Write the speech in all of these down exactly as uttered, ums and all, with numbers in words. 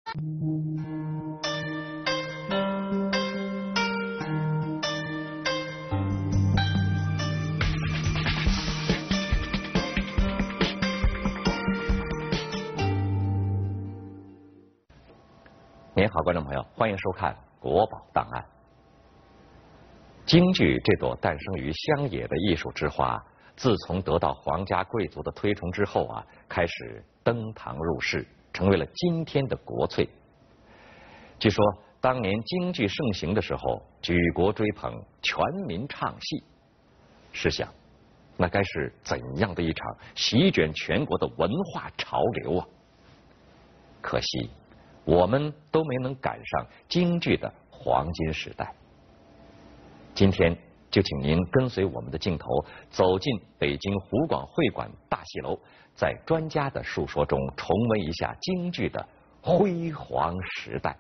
您好，观众朋友，欢迎收看《国宝档案》。京剧这朵诞生于乡野的艺术之花，自从得到皇家贵族的推崇之后啊，开始登堂入室，成为了今天的国粹。据说当年京剧盛行的时候，举国追捧，全民唱戏。试想，那该是怎样的一场席卷全国的文化潮流啊！可惜，我们都没能赶上京剧的黄金时代。今天就请您跟随我们的镜头，走进北京湖广会馆大戏楼，在专家的述说中重温一下京剧的辉煌时代。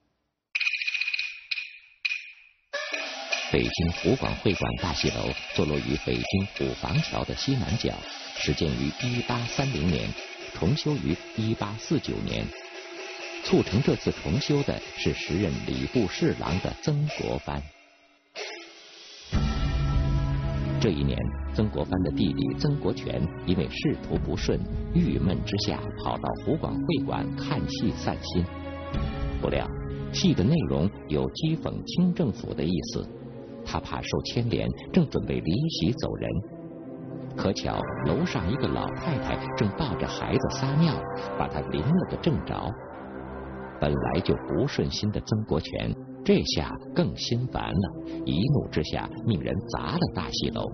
北京湖广会馆大戏楼坐落于北京虎坊桥的西南角，始建于一八三零年，重修于一八四九年。促成这次重修的是时任礼部侍郎的曾国藩。这一年，曾国藩的弟弟曾国荃因为仕途不顺，郁闷之下跑到湖广会馆看戏散心。不料，戏的内容有讥讽清政府的意思，他怕受牵连，正准备离席走人。可巧楼上一个老太太正抱着孩子撒尿，把他淋了个正着。本来就不顺心的曾国荃，这下更心烦了，一怒之下命人砸了大戏楼。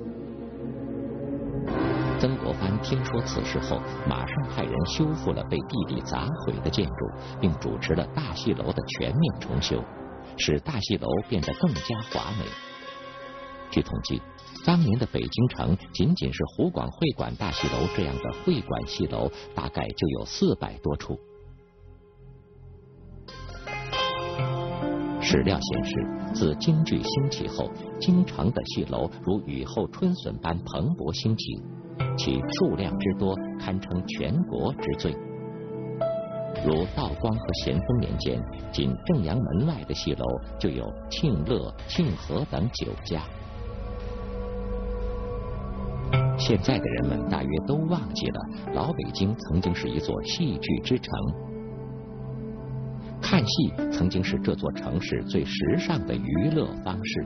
曾国藩听说此事后，马上派人修复了被弟弟砸毁的建筑，并主持了大戏楼的全面重修，使大戏楼变得更加华美。据统计，当年的北京城仅仅是湖广会馆大戏楼这样的会馆戏楼，大概就有四百多处。史料显示，自京剧兴起后，京城的戏楼如雨后春笋般蓬勃兴起，其数量之多堪称全国之最。如道光和咸丰年间，仅正阳门外的戏楼就有庆乐、庆和等九家。现在的人们大约都忘记了，老北京曾经是一座戏剧之城。看戏曾经是这座城市最时尚的娱乐方式。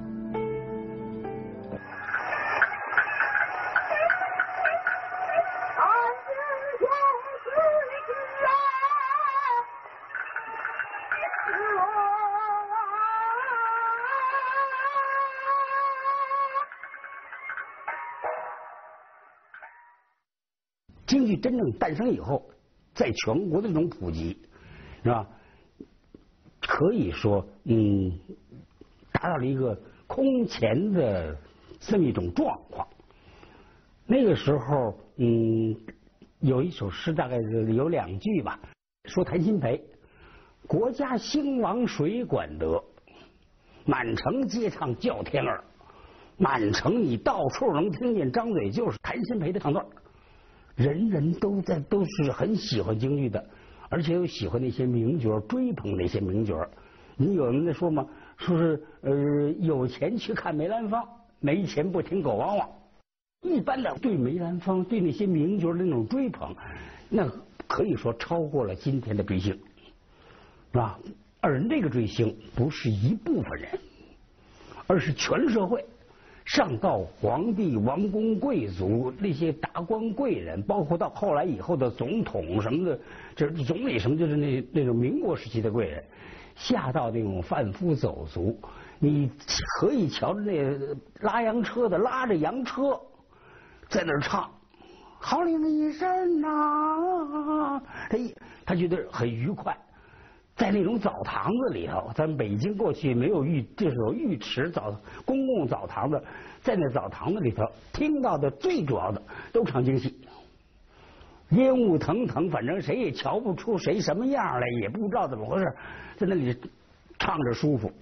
京剧真正诞生以后，在全国的这种普及，是吧？可以说，嗯，达到了一个空前的这么一种状况。那个时候，嗯，有一首诗，大概是有两句吧，说谭鑫培：“国家兴亡谁管得？满城皆唱叫天儿。”满城你到处能听见，张嘴就是谭鑫培的唱段，人人都在都是很喜欢京剧的。而且又喜欢那些名角，追捧那些名角。你有人在说吗？说是呃有钱去看梅兰芳，没钱不听狗汪汪。一般的对梅兰芳、对那些名角的那种追捧，那可以说超过了今天的追星，是吧？而那个追星不是一部分人，而是全社会。上到皇帝、王公贵族那些达官贵人，包括到后来以后的总统什么的，就是总理什么，就是那那种民国时期的贵人，下到那种贩夫走卒，你可以瞧着那拉洋车的拉着洋车在那儿唱，好令一声呐，他一他觉得很愉快。在那种澡堂子里头，咱北京过去没有浴，就是有浴池澡公共澡堂子，在那澡堂子里头听到的最主要的都唱京戏，烟雾腾腾，反正谁也瞧不出谁什么样来，也不知道怎么回事，在那里唱着舒服。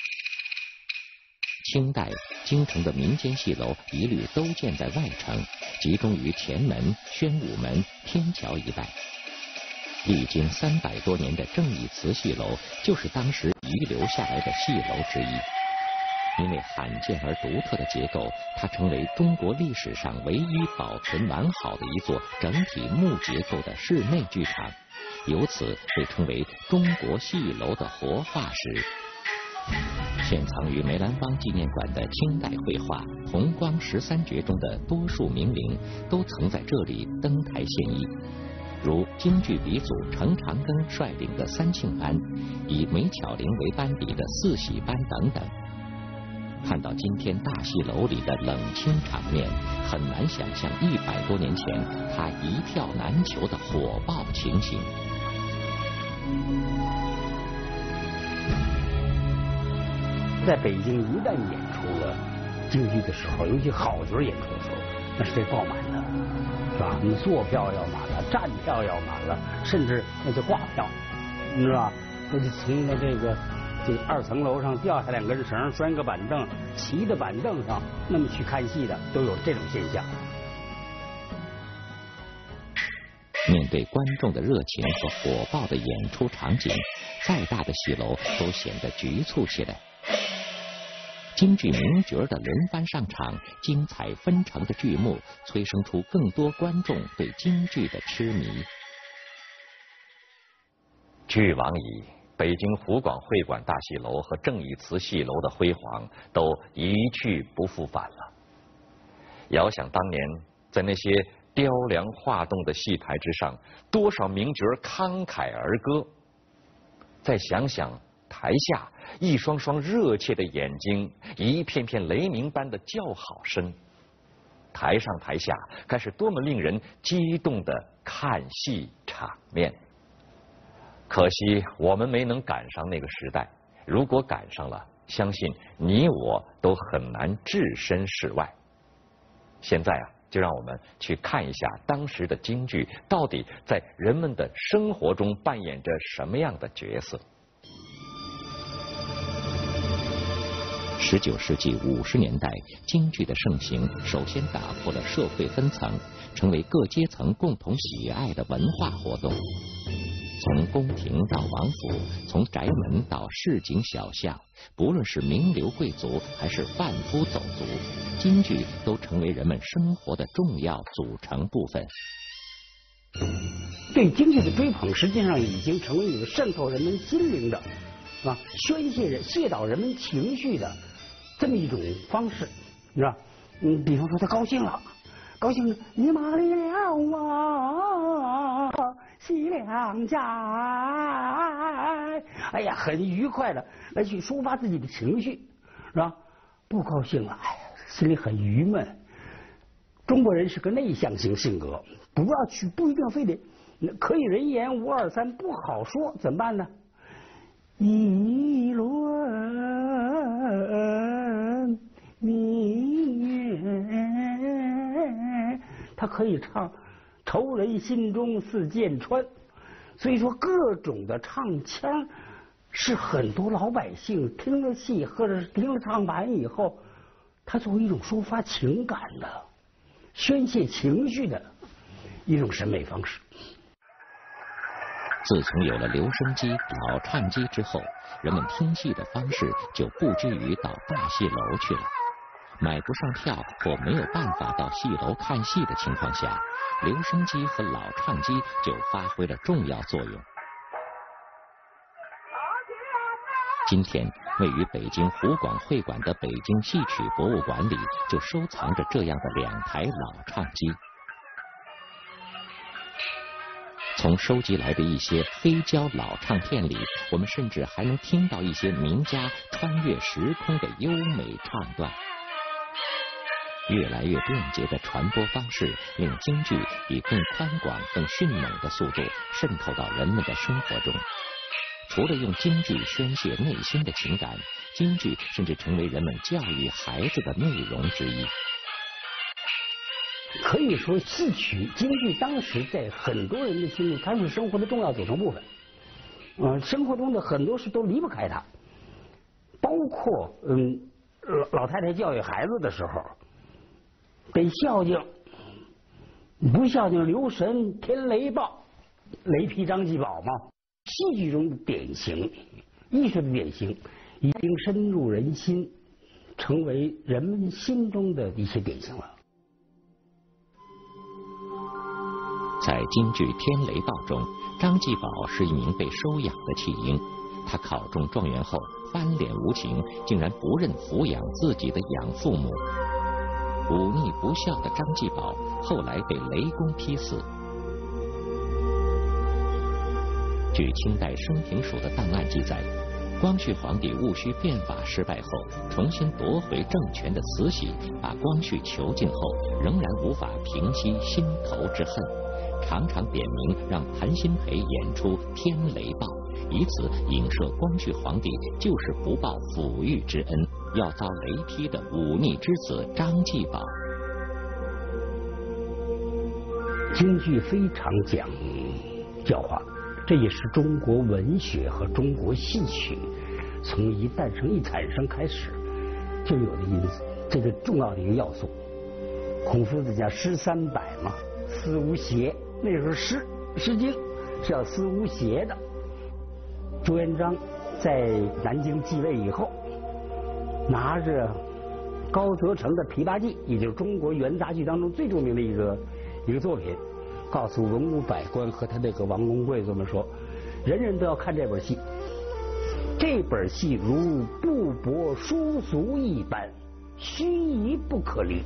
清代京城的民间戏楼一律都建在外城，集中于前门、宣武门、天桥一带。 历经三百多年的正义祠戏楼，就是当时遗留下来的戏楼之一。因为罕见而独特的结构，它成为中国历史上唯一保存完好的一座整体木结构的室内剧场，由此被称为中国戏楼的活化石。现藏于梅兰芳纪念馆的清代绘画《红光十三绝》中的多数名伶，都曾在这里登台献艺，如京剧鼻祖程长庚率领的三庆班，以梅巧玲为班底的四喜班等等。看到今天大戏楼里的冷清场面，很难想象一百多年前它一票难求的火爆情形。 在北京一旦演出了京剧的时候，尤其好角演出的时候，那是得爆满的，是吧？你坐票要满了，站票要满了，甚至那就挂票，你知道吧？那就从那这个这个二层楼上掉下两根绳，拴个板凳，骑在板凳上，那么去看戏的都有这种现象。 面对观众的热情和火爆的演出场景，再大的戏楼都显得局促起来。京剧名角的轮番上场，精彩纷呈的剧目，催生出更多观众对京剧的痴迷。 俱往矣，北京湖广会馆大戏楼和正义祠戏楼的辉煌都一去不复返了。遥想当年，在那些雕梁画栋的戏台之上，多少名角慷慨而歌。再想想台下一双双热切的眼睛，一片片雷鸣般的叫好声，台上台下该是多么令人激动的看戏场面。可惜我们没能赶上那个时代，如果赶上了，相信你我都很难置身事外。现在啊，就让我们去看一下当时的京剧到底在人们的生活中扮演着什么样的角色。 十九世纪五十年代，京剧的盛行首先打破了社会分层，成为各阶层共同喜爱的文化活动。从宫廷到王府，从宅门到市井小巷，不论是名流贵族还是贩夫走卒，京剧都成为人们生活的重要组成部分。 对京剧的追捧，实际上已经成为一个渗透人们心灵的，啊，宣泄人、泄导人们情绪的这么一种方式，是吧？嗯，比方说他高兴了，高兴了，你玛丽了啊，喜良家，哎呀，很愉快的来去抒发自己的情绪，是吧？不高兴了，哎呀，心里很郁闷。中国人是个内向型性格，不要去，不一定非得可以人言无二三，不好说，怎么办呢？一轮明月，他可以唱愁人心中似箭穿，所以说各种的唱腔是很多老百姓听了戏或者是听了唱盘以后，他作为一种抒发情感的、宣泄情绪的一种审美方式。 自从有了留声机、老唱机之后，人们听戏的方式就不拘于到大戏楼去了。买不上票或没有办法到戏楼看戏的情况下，留声机和老唱机就发挥了重要作用。今天，位于北京湖广会馆的北京戏曲博物馆里，就收藏着这样的两台老唱机。从收集来的一些黑胶老唱片里，我们甚至还能听到一些名家穿越时空的优美唱段。越来越便捷的传播方式，令京剧以更宽广、更迅猛的速度渗透到人们的生活中。除了用京剧宣泄内心的情感，京剧甚至成为人们教育孩子的内容之一。 可以说，戏曲、京剧当时在很多人的心里，它是生活的重要组成部分。呃，生活中的很多事都离不开它，包括嗯，老老太太教育孩子的时候，得孝敬，不孝敬留神天雷报， 雷劈张继宝嘛，戏剧中的典型，艺术的典型，已经深入人心，成为人们心中的一些典型了。 在京剧《天雷报》中，张继宝是一名被收养的弃婴，他考中状元后翻脸无情，竟然不认抚养自己的养父母。忤逆不孝的张继宝后来被雷公劈死。据清代升平署的档案记载，光绪皇帝戊戌变法失败后，重新夺回政权的慈禧把光绪囚禁后，仍然无法平息心头之恨，常常点名让谭鑫培演出《天雷报》，以此影射光绪皇帝就是不报抚育之恩，要遭雷劈的忤逆之子张继宝。 京剧非常讲教化，这也是中国文学和中国戏曲从一诞生一产生开始就有的因素，这个重要的一个要素。孔夫子讲诗三百嘛，思无邪，那时候诗《诗经》是要思无邪的。朱元璋在南京继位以后，拿着高则成的《琵琶记》，也就是中国元杂剧当中最著名的一个一个作品，告诉文武百官和他那个王公贵族们说，人人都要看这本戏。这本戏如布帛书俗一般，须臾不可离。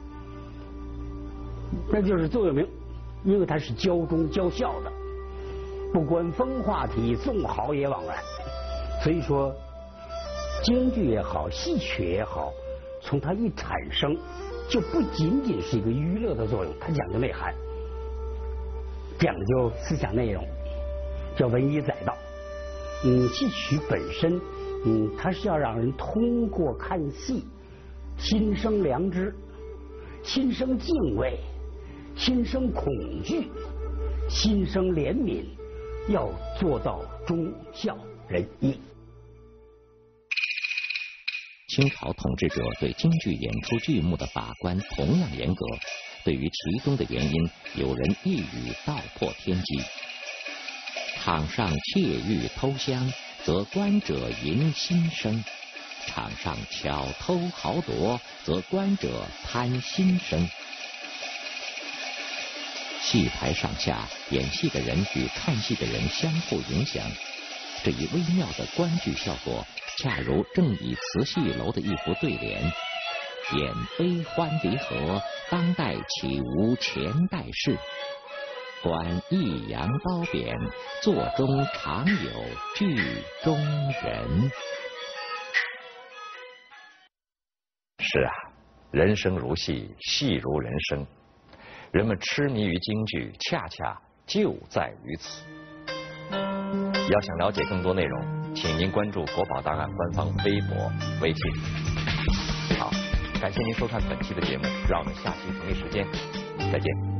那就是座右铭，因为它是教忠教孝的，不观风化体，纵豪也枉然。所以说，京剧也好，戏曲也好，从它一产生，就不仅仅是一个娱乐的作用，它讲究内涵，讲究思想内容，叫文以载道。嗯，戏曲本身，嗯，它是要让人通过看戏，心生良知，心生敬畏，心生恐惧，心生怜悯，要做到忠孝仁义。 清朝统治者对京剧演出剧目的把关同样严格，对于其中的原因，有人一语道破天机。场上窃玉偷香，则观者迎心生；场上巧偷豪夺，则观者贪心生。戏台上下，演戏的人与看戏的人相互影响，这一微妙的观剧效果，恰如正以慈戏楼的一幅对联：演悲欢离合，当代岂无前代事；观抑扬褒贬，座中常有剧中人。 是啊，人生如戏，戏如人生。人们痴迷于京剧，恰恰就在于此。要想了解更多内容，请您关注国宝档案官方微博、微信。好，感谢您收看本期的节目，让我们下期同一时间再见。